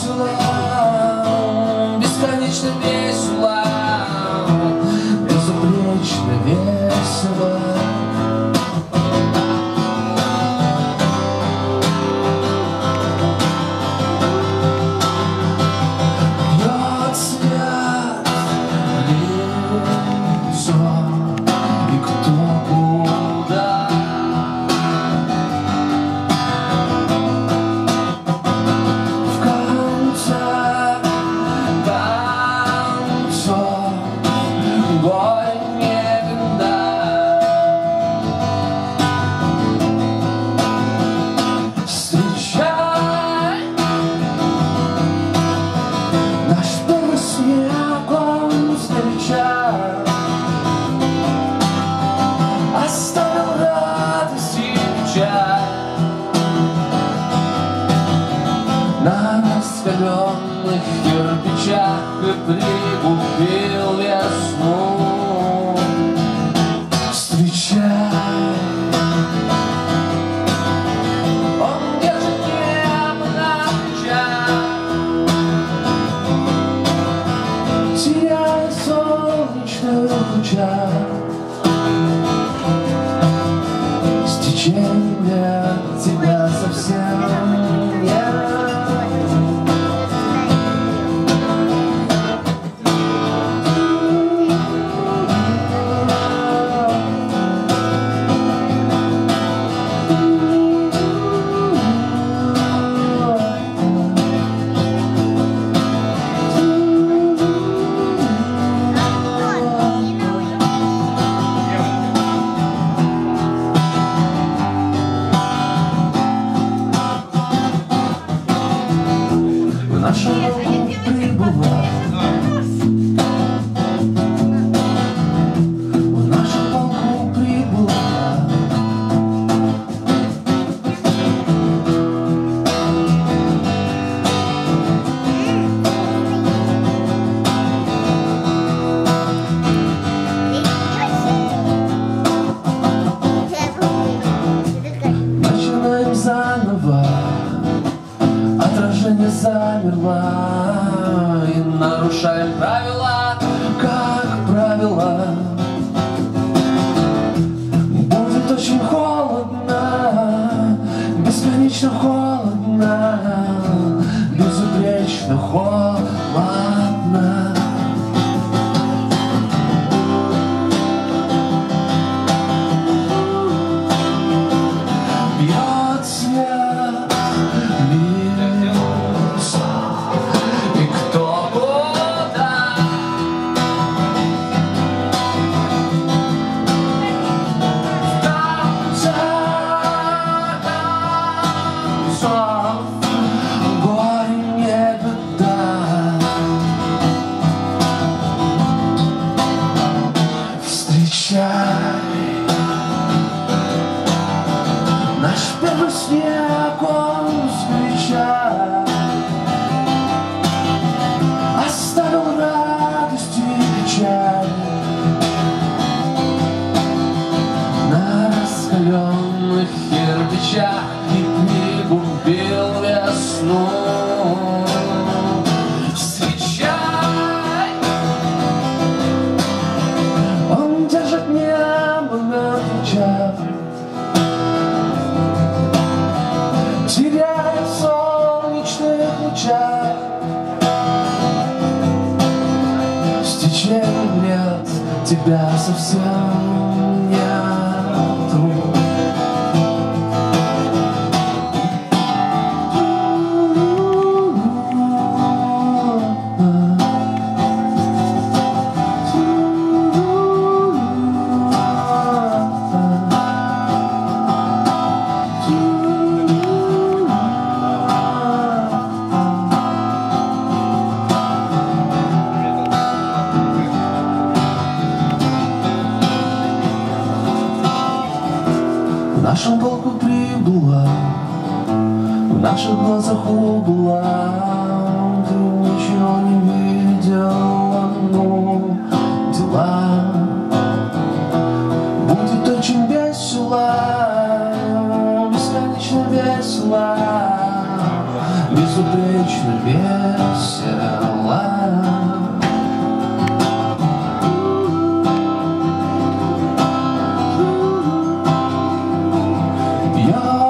весело, бесконечно весело, безупречно весело. Бьет свет в лицо, и кто куда. В конце концов горе не беда. Встречай наш первый снег, он встречай, оставил радость и печаль на раскаленных кирпичах и пригубил весну. Встречай, он держит небо на плечах, сияет в солнечных лучах. С течением лет тебя совсем нет. В нашу волну прибыла, в нашу волну прибыла. Начинаем заново, отражение замерло, и нарушаем правила, как правило. Будет очень холодно, бесконечно холодно, безупречно холодно. Бьет свет в лицо, и кто куда. В конце концов горе не беда. Встречай наш первый снег, он встречай, оставил радость и печаль на раскаленных кирпичах и пригубил весну. Встречай, он держит небо на плечах, теряет в солнечных лучах. С течением лет тебя совсем нету. В нашем полку прибыла, в наших глазах убыла. Ты ничего не видела, ну, дела. Будет очень весело, бесконечно весело, без безупречно весела. Я